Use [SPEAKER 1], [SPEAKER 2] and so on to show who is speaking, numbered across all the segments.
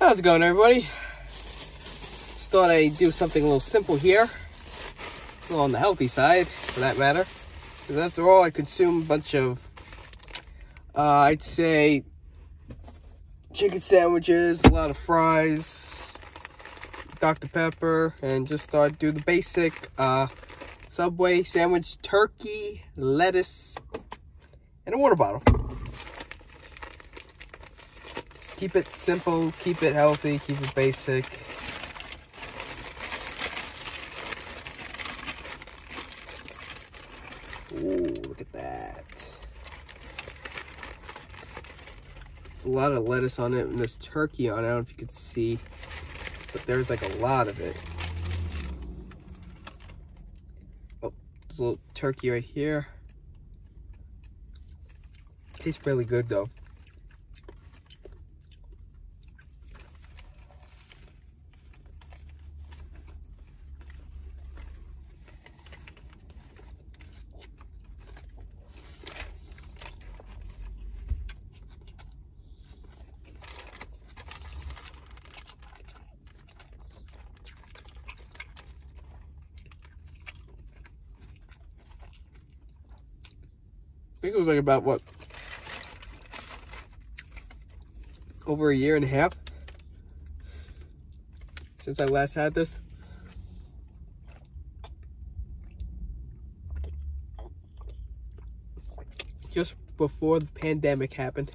[SPEAKER 1] How's it going, everybody? Just thought I'd do something a little simple here. A little on the healthy side, for that matter. Because after all, I consume a bunch of, I'd say, chicken sandwiches, a lot of fries, Dr. Pepper, and just thought I'd do the basic Subway sandwich: turkey, lettuce, and a water bottle. Just keep it simple, keep it healthy, keep it basic. Ooh, look at that. It's a lot of lettuce on it, and there's turkey on it. I don't know if you can see, but there's like a lot of it. Oh, there's a little turkey right here. Tastes really good though. I think it was like about, what, over a year and a half since I last had this. Just before the pandemic happened.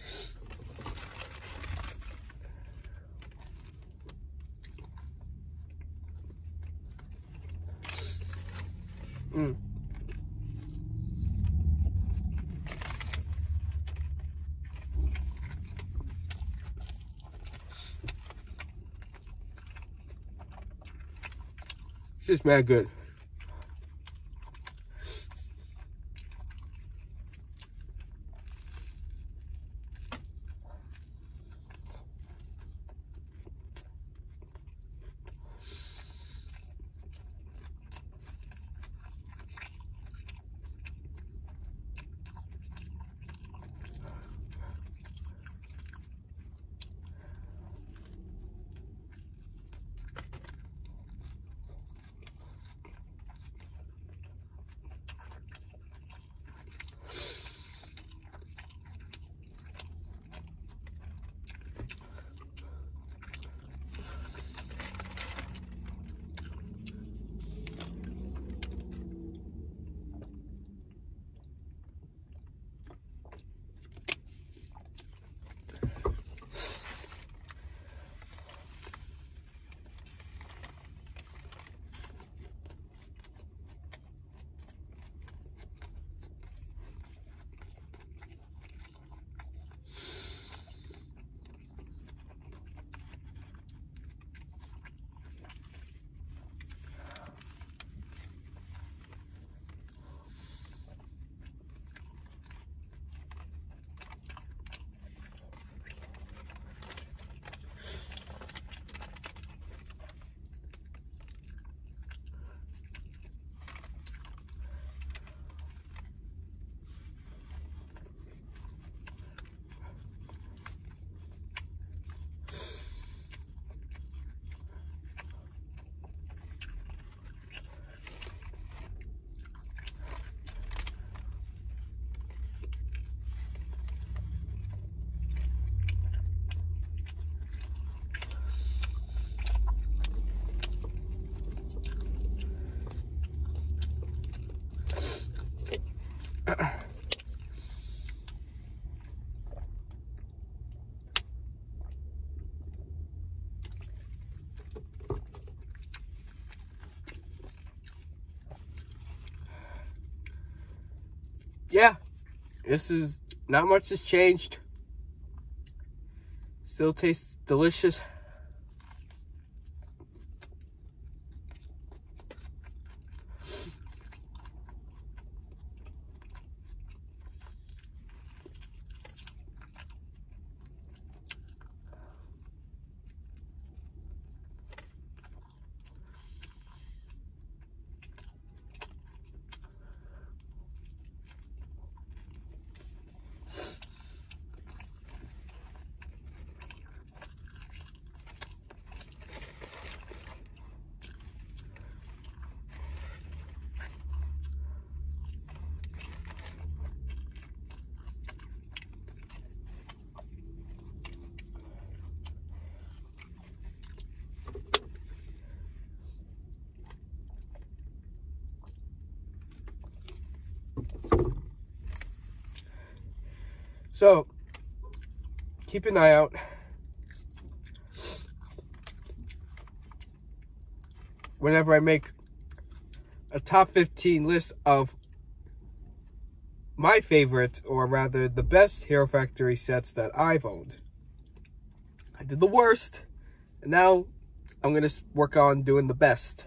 [SPEAKER 1] It's just mad good. Yeah, this is, not much has changed. Still tastes delicious. So keep an eye out. Whenever I make a top 15 list of my favorite, or rather the best Hero Factory sets that I've owned. I did the worst, and now I'm going to work on doing the best.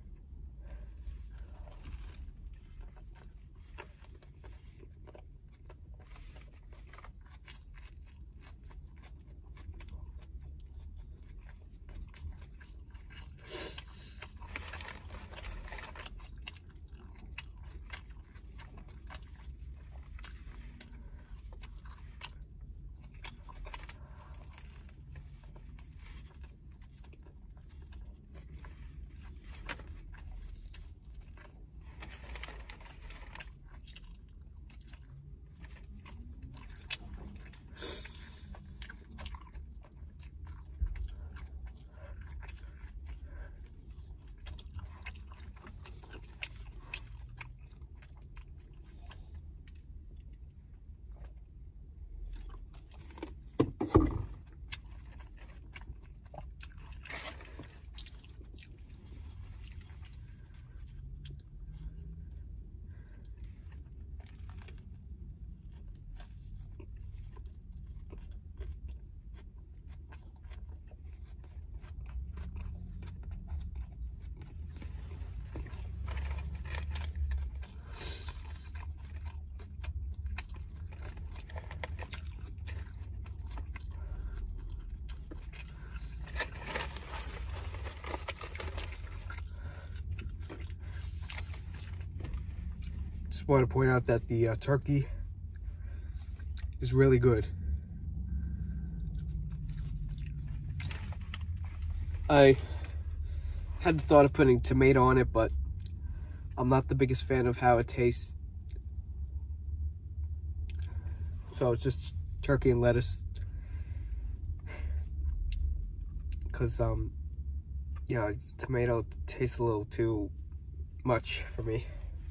[SPEAKER 1] Just want to point out that the turkey is really good. I had the thought of putting tomato on it, but I'm not the biggest fan of how it tastes. So it's just turkey and lettuce. Because, yeah, tomato tastes a little too much for me.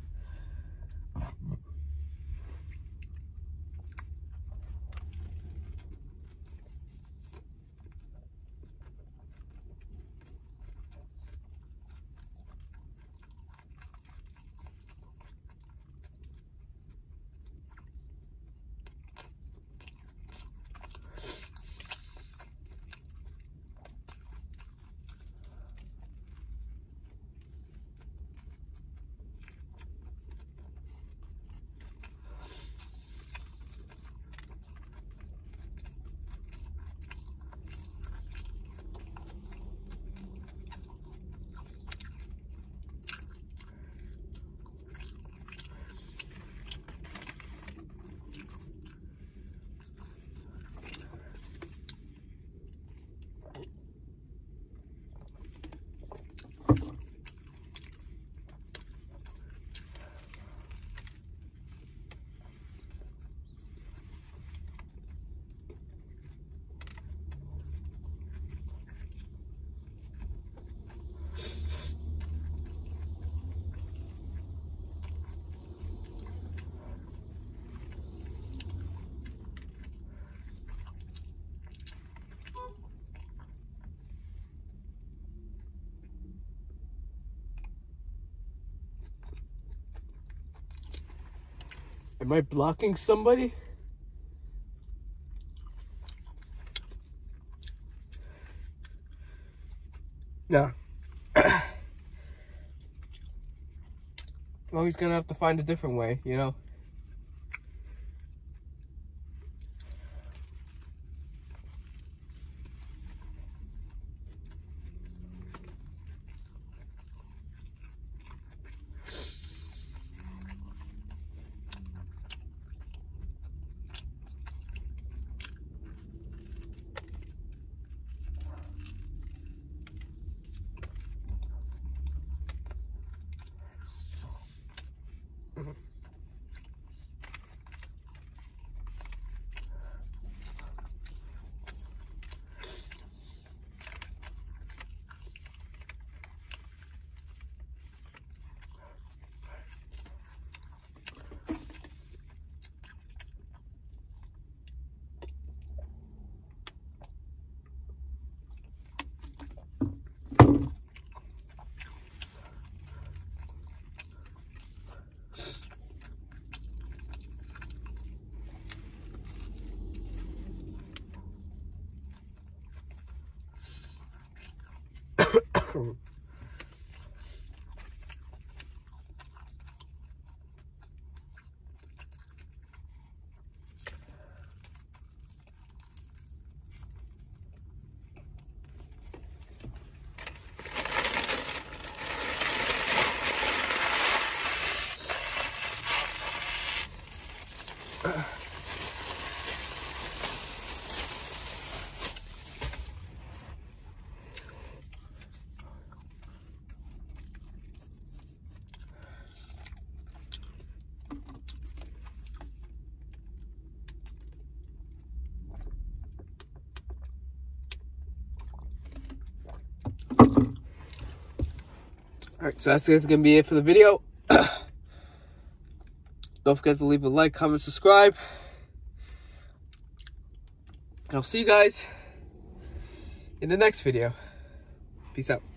[SPEAKER 1] Am I blocking somebody? No. Well, he's gonna have to find a different way, you know? Alright, so that's going to be it for the video. Don't forget to leave a like, comment, subscribe. And I'll see you guys in the next video. Peace out.